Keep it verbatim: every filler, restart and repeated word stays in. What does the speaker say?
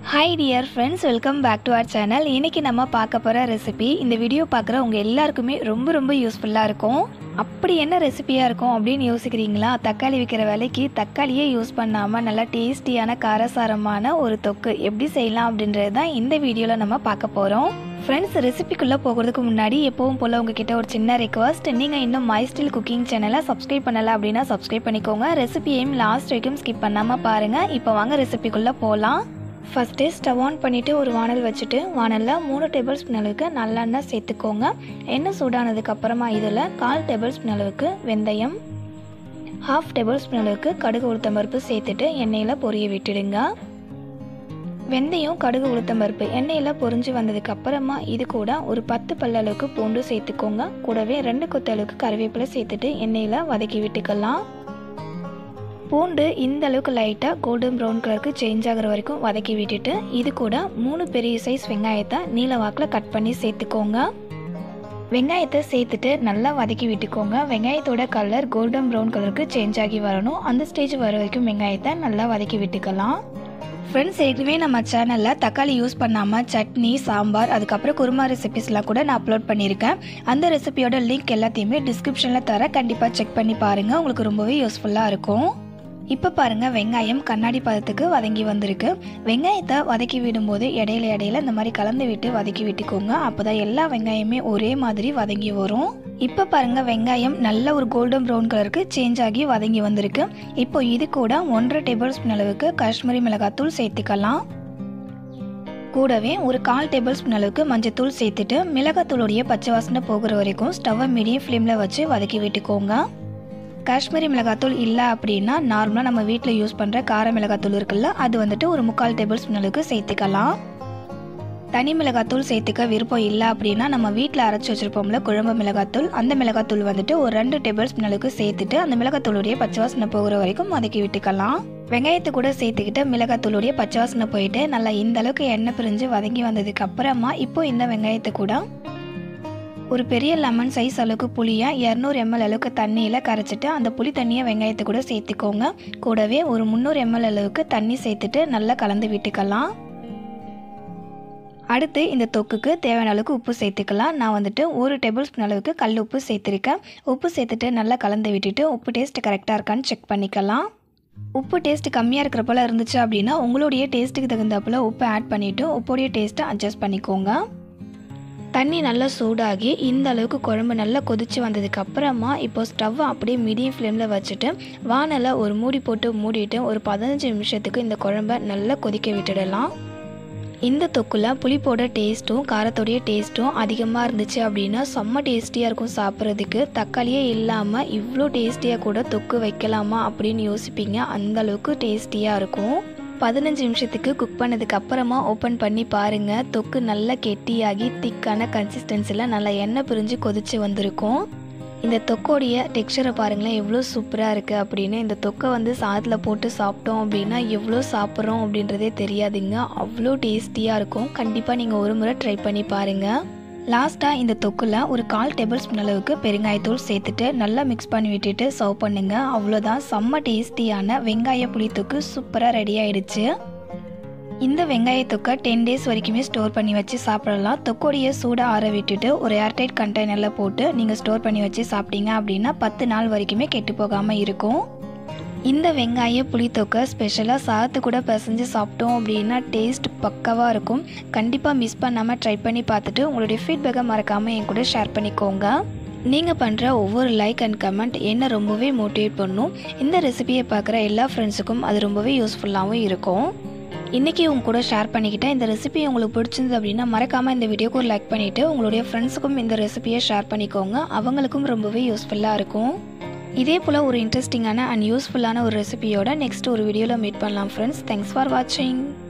Hi dear friends, welcome back to our channel. இன்னைக்கு நம்ம பார்க்க போற ரெசிபி இந்த வீடியோ பார்க்குற உங்க எல்லாருக்குமே ரொம்ப ரொம்ப யூஸ்ஃபுல்லா இருக்கும். அப்படி என்ன ரெசிபியா இருக்கும் அப்படினு யோசிக்கிறீங்களா? தக்காளி விக்கிற வேலைக்கு தக்காளியே யூஸ் பண்ணாம நல்ல டேஸ்டியான காரசாரமான ஒரு தொக்கு எப்படி செய்யலாம் அப்படின்றது தான் இந்த வீடியோல நம்ம பார்க்க போறோம். ஃப்ரெண்ட்ஸ், ரெசிபிக்குள்ள போகிறதுக்கு முன்னாடி எப்பவும் போல உங்ககிட்ட ஒரு சின்ன ரிக்வெஸ்ட், நீங்க இன்னும் மை ஸ்டைல் குக்கிங் சேனலை சப்ஸ்கிரைப் பண்ணல அப்படின்னா சப்ஸ்கிரைப் பண்ணிக்கோங்க. ரெசிபியையும் லாஸ்ட் வரைக்கும் ஸ்கிப் பண்ணாம பாருங்க. இப்போ வாங்க ரெசிபிக்குள்ள போகலாம். ஃபஸ்ட்டு ஸ்டவ் ஆன் பண்ணிவிட்டு ஒரு வானல் வச்சுட்டு வானலில் மூணு டேபிள் ஸ்பூன் அளவுக்கு நல்லெண்ணெய் சேர்த்துக்கோங்க. எண்ணெய் சூடானதுக்கு அப்புறமா இதில் கால் டேபிள் ஸ்பூன் அளவுக்கு வெந்தயம், ஹாஃப் டேபிள் ஸ்பூன் அளவுக்கு கடுகு உளுத்தம்பருப்பு சேர்த்துட்டு எண்ணெயில் பொரிய விட்டுடுங்க. வெந்தயம் கடுகு உளுத்தம்பருப்பு எண்ணெயில் பொரிஞ்சு வந்ததுக்கு அப்புறமா இது கூட ஒரு பத்து பல்ல அளவுக்கு பூண்டு சேர்த்துக்கோங்க. கூடவே ரெண்டு கொத்து அளவுக்கு கறிவேப்பிலை சேர்த்துட்டு எண்ணெயில் வதக்கி விட்டுக்கலாம். பூண்டு இந்த அளவுக்கு லைட்டாக கோல்டன் ப்ரௌன் கலருக்கு சேஞ்ச் ஆகிற வரைக்கும் வதக்கி விட்டுட்டு இது கூட மூணு பெரிய சைஸ் வெங்காயத்தை நீல வாக்கில் கட் பண்ணி சேர்த்துக்கோங்க. வெங்காயத்தை சேர்த்துட்டு நல்லா வதக்கி விட்டுக்கோங்க. வெங்காயத்தோட கலர் கோல்டன் ப்ரௌன் கலருக்கு சேஞ்ச் ஆகி வரணும். அந்த ஸ்டேஜ் வர வரைக்கும் வெங்காயத்தை நல்லா வதக்கி விட்டுக்கலாம். ஃப்ரெண்ட்ஸ், ஏற்கனவே நம்ம சேனலில் தக்காளி யூஸ் பண்ணாமல் சட்னி, சாம்பார், அதுக்கப்புறம் குருமா ரெசிபிஸ்லாம் கூட நான் அப்லோட் பண்ணியிருக்கேன். அந்த ரெசிபியோட லிங்க் எல்லாத்தையுமே டிஸ்கிரிப்ஷனில் தர, கண்டிப்பாக செக் பண்ணி பாருங்கள். உங்களுக்கு ரொம்பவே யூஸ்ஃபுல்லாக இருக்கும். இப்போ பாருங்கள், வெங்காயம் கண்ணாடி பதத்துக்கு வதங்கி வந்திருக்கு. வெங்காயத்தை வதக்கி விடும்போது இடையில இடையில இந்த மாதிரி கலந்து விட்டு வதக்கி விட்டுக்கோங்க. அப்போ தான் எல்லா வெங்காயமே ஒரே மாதிரி வதங்கி வரும். இப்போ பாருங்கள், வெங்காயம் நல்ல ஒரு கோல்டன் ப்ரௌன் கலருக்கு சேஞ்ச் ஆகி வதங்கி வந்திருக்கு. இப்போ இது கூட ஒன்றரை டேபிள் ஸ்பூன் அளவுக்கு காஷ்மீரி மிளகாத்தூள் சேர்த்துக்கலாம். கூடவே ஒரு கால் டேபிள் ஸ்பூன் அளவுக்கு மஞ்சத்தூள் சேர்த்துட்டு மிளகாத்தூளுடைய பச்சை வாசனை போகிற வரைக்கும் ஸ்டவ்வை மீடியம் ஃப்ளேமில் வச்சு வதக்கி விட்டுக்கோங்க. காஷ்மீரி மிளகாத்தூள் இல்லை அப்படின்னா நார்மலாக நம்ம வீட்டில் யூஸ் பண்ணுற கார மிளகாத்தூள் இருக்குல்ல, அது வந்துட்டு ஒரு முக்கால் டேபிள் ஸ்பூன் அளவுக்கு சேர்த்துக்கலாம். தனி மிளகாத்தூள் சேர்த்துக்க விருப்பம் இல்லை அப்படின்னா நம்ம வீட்டில் அரைச்சி வச்சுருப்போம்ல குழம்பு மிளகாத்தூள், அந்த மிளகாத்தூள் வந்துட்டு ஒரு ரெண்டு டேபிள் ஸ்பூன் அளவுக்கு சேர்த்துட்டு அந்த மிளகாத்தூளுடைய பச்சை வாசனை போகிற வரைக்கும் வதக்கி விட்டுக்கலாம். வெங்காயத்தை கூட சேர்த்துக்கிட்டு மிளகாத்தூளுடைய பச்சை வாசனை போயிட்டு நல்லா இந்த அளவுக்கு எண்ணெய் பிரிஞ்சு வதங்கி வந்ததுக்கு அப்புறமா இப்போ இந்த வெங்காயத்தை கூட ஒரு பெரிய லெமன் சைஸ் அளவுக்கு புளியை இரநூறு எம்எல் அளவுக்கு தண்ணியில் கரைச்சிட்டு அந்த புளி தண்ணியை வெங்காயத்தை கூட சேர்த்துக்கோங்க. கூடவே ஒரு முந்நூறு எம்எல் அளவுக்கு தண்ணி சேர்த்துட்டு நல்லா கலந்து விட்டுக்கலாம். அடுத்து இந்த தொக்குக்கு தேவையான அளவுக்கு உப்பு சேர்த்துக்கலாம். நான் வந்துட்டு ஒரு டேபிள் ஸ்பூன் அளவுக்கு கல் உப்பு சேர்த்துருக்கேன். உப்பு சேர்த்துட்டு நல்லா கலந்து விட்டுட்டு உப்பு டேஸ்ட் கரெக்டாக இருக்கான்னு செக் பண்ணிக்கலாம். உப்பு டேஸ்ட் கம்மியாக இருக்கிற போல் இருந்துச்சு அப்படின்னா உங்களுடைய டேஸ்ட்டுக்கு தகுந்தப்போல் உப்பு ஆட் பண்ணிவிட்டு உப்போடைய டேஸ்ட்டை அட்ஜஸ்ட் பண்ணிக்கோங்க. தண்ணி நல்லா சூடாகி இந்த அளவுக்கு குழம்பு நல்லா கொதித்து வந்ததுக்கு அப்புறமா இப்போ ஸ்டவ்வை அப்படியே மீடியம் ஃப்ளேமில் வச்சுட்டு வானலை ஒரு மூடி போட்டு மூடிட்டு ஒரு பதினஞ்சு நிமிஷத்துக்கு இந்த குழம்பை நல்லா கொதிக்க விட்டுடலாம். இந்த தொக்குல புளிப்போட டேஸ்ட்டும் காரத்தோடைய டேஸ்ட்டும் அதிகமாக இருந்துச்சு அப்படின்னா செம்ம டேஸ்டியாக இருக்கும் சாப்பிட்றதுக்கு. தக்காளியே இல்லாமல் இவ்வளோ டேஸ்டியாக கூட தொக்கு வைக்கலாமா அப்படின்னு யோசிப்பீங்க. அந்த அளவுக்கு டேஸ்டியாக இருக்கும். பதினஞ்சு நிமிஷத்துக்கு குக் பண்ணதுக்கு அப்புறமா ஓப்பன் பண்ணி பாருங்கள். தொக்கு நல்லா கெட்டியாகி திக்கான கன்சிஸ்டன்சியில் நல்லா எண்ணெய் பிரிஞ்சு கொதிச்சு வந்திருக்கும். இந்த தொக்கோடைய டெக்ஸ்சரை பாருங்களேன் எவ்வளோ சூப்பராக இருக்குது அப்படின்னு. இந்த தொக்கை வந்து சாதத்தில் போட்டு சாப்பிட்டோம் அப்படின்னா எவ்வளோ சாப்பிட்றோம் அப்படின்றதே தெரியாதுங்க. அவ்வளோ டேஸ்டியாக இருக்கும். கண்டிப்பாக நீங்கள் ஒரு முறை ட்ரை பண்ணி பாருங்கள். லாஸ்ட்டாக இந்த தொக்குல ஒரு கால் டேபிள் ஸ்பூன் அளவுக்கு பெருங்காயத்தூள் சேர்த்துட்டு நல்லா மிக்ஸ் பண்ணி விட்டுட்டு சர்வ் பண்ணுங்க. அவ்வளோதான், செம்ம டேஸ்டியான வெங்காய புளி தொக்கு சூப்பராக ரெடி ஆயிடுச்சு. இந்த வெங்காய தொக்கை டென் டேஸ் வரைக்குமே ஸ்டோர் பண்ணி வச்சு சாப்பிடலாம். தொக்கோடைய சூடை ஆற விட்டுட்டு ஒரு ஏர்டைட் கண்டெய்னரில் போட்டு நீங்கள் ஸ்டோர் பண்ணி வச்சு சாப்பிட்டீங்க அப்படின்னா பத்து நாள் வரைக்குமே கெட்டு போகாமல் இருக்கும். இந்த வெங்காய புளி தொக்கை ஸ்பெஷலாக சாதத்து கூட பிசைஞ்சு சாப்பிட்டோம் அப்படின்னா டேஸ்ட் பக்காவாக இருக்கும். கண்டிப்பாக மிஸ் பண்ணாமல் ட்ரை பண்ணி பார்த்துட்டு உங்களுடைய ஃபீட்பேக்கை மறக்காமல் என் கூட ஷேர் பண்ணிக்கோங்க. நீங்கள் பண்ணுற ஒவ்வொரு லைக் அண்ட் கமெண்ட் என்னை ரொம்பவே மோட்டிவேட் பண்ணும். இந்த ரெசிபியை பார்க்குற எல்லா ஃப்ரெண்ட்ஸுக்கும் அது ரொம்பவே யூஸ்ஃபுல்லாகவும் இருக்கும். இன்றைக்கி உங்க கூட ஷேர் பண்ணிக்கிட்டேன். இந்த ரெசிபி உங்களுக்கு பிடிச்சிருந்தது அப்படின்னா மறக்காமல் இந்த வீடியோக்கு ஒரு லைக் பண்ணிவிட்டு உங்களுடைய ஃப்ரெண்ட்ஸுக்கும் இந்த ரெசிபியை ஷேர் பண்ணிக்கோங்க. அவங்களுக்கும் ரொம்பவே யூஸ்ஃபுல்லாக இருக்கும். இதே போல் ஒரு இன்ட்ரெஸ்டிங்கான அண்ட் யூஸ்ஃபுல்லான ஒரு ரெசிபியோட நெக்ஸ்ட் ஒரு வீடியோவில் மீட் பண்ணலாம் ஃப்ரெண்ட்ஸ். தேங்க்ஸ் ஃபார் வாட்சிங்.